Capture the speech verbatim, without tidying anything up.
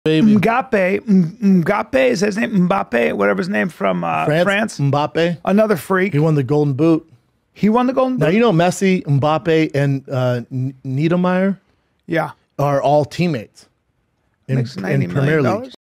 Baby. Mgappe, M- Mgappe is his name, Mbappe, whatever his name from uh, France. France. Mbappe. Another freak. He won the Golden Boot. He won the Golden Boot. Now, you know Messi, Mbappe, and uh, Niedermeier yeah. are all teammates in, in Premier League.